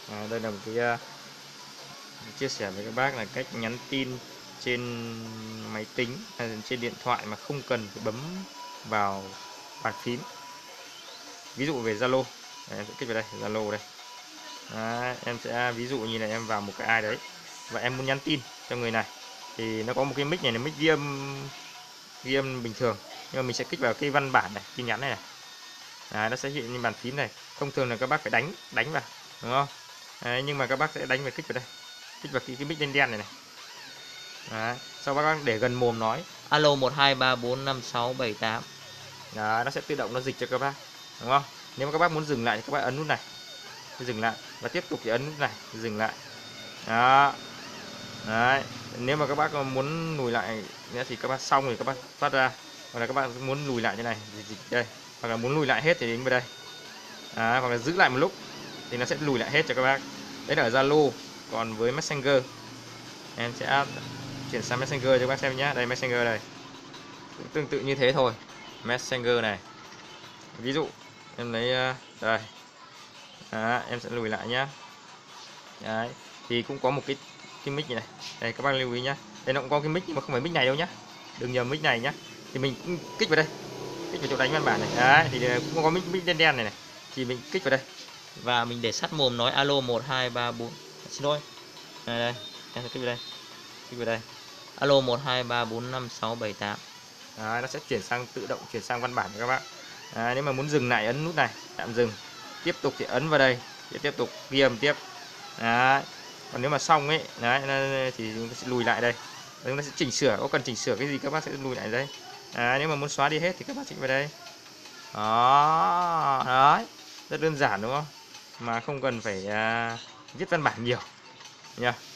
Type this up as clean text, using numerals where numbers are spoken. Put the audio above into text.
Đây là một cái chia sẻ với các bác là cách nhắn tin trên máy tính hay là trên điện thoại mà không cần phải bấm vào bàn phím. Ví dụ về Zalo, em sẽ kích vào đây, Zalo đây. Đấy, em sẽ ví dụ như là em vào một cái ai đấy và em muốn nhắn tin cho người này, thì nó có một cái mic này là mic ghi âm bình thường, nhưng mà mình sẽ kích vào cái văn bản này, tin nhắn này này. Đấy, nó sẽ hiện lên bàn phím này. Thông thường là các bác phải đánh vào, đúng không? Đấy, nhưng mà các bác sẽ đánh và kích vào đây, kích vào cái mic đen đen này này. Đấy, sau bác để gần mồm nói alo 123456778. Đó, nó sẽ tự động nó dịch cho các bác, đúng không? Nếu mà các bác muốn dừng lại thì các bác ấn nút này, dừng lại, và tiếp tục thì ấn nút này, dừng lại. Đó. Đấy, nếu mà các bác muốn lùi lại nữa thì các bác xong thì các bác thoát ra, hoặc là các bác muốn lùi lại như này thì dịch đây, hoặc là muốn lùi lại hết thì đến vào đây. Hoặc là giữ lại một lúc thì nó sẽ lùi lại hết cho các bác. Đấy là ở Zalo. Còn với Messenger, em sẽ chuyển sang Messenger cho các bác xem nhé. Đây, Messenger này cũng tương tự như thế thôi. Messenger này, ví dụ em lấy đây. Đó, em sẽ lùi lại nhé. Đấy, thì cũng có một cái mic như này. Đây, các bác lưu ý nhé. Đây nó cũng có cái mic nhưng mà không phải mic này đâu nhé, đừng nhầm mic này nhé. Thì mình cũng kích vào đây, kích vào chỗ đánh văn bản này. Đấy, thì cũng có mic đen đen này này, thì mình kích vào đây Và mình để sát mồm nói alo 1234. Xin lỗi. Đây, em sẽ kích vào đây. Kích vào đây. Alo 123456778. Đấy, nó sẽ tự động chuyển sang văn bản cho các bác. Đấy, nếu mà muốn dừng lại ấn nút này, tạm dừng. Tiếp tục thì ấn vào đây để tiếp tục ghi âm tiếp. Đấy. Còn nếu mà xong ấy, đấy thì chúng ta sẽ lùi lại đây. Chúng ta sẽ chỉnh sửa, có cần chỉnh sửa cái gì các bác sẽ lùi lại đây. Đấy, nếu mà muốn xóa đi hết thì các bác chỉnh vào đây. Đó, đấy, rất đơn giản đúng không? Mà không cần phải viết văn bản nhiều nha.